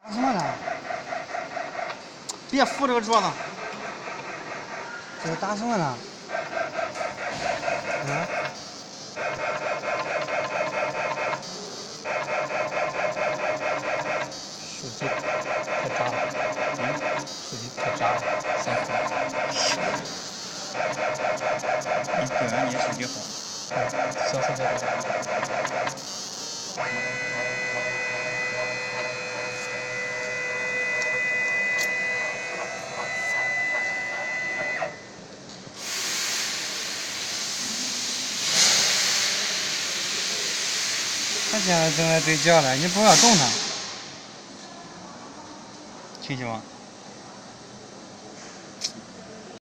什么呢？ 别扶这个桌子。 这是打什么呢？嗯？ 手机太渣了，手机太渣了，三颗。 你对啊，你手机好。 消失在这里。 他现在正在对焦呢，你不要动它。 听见吗？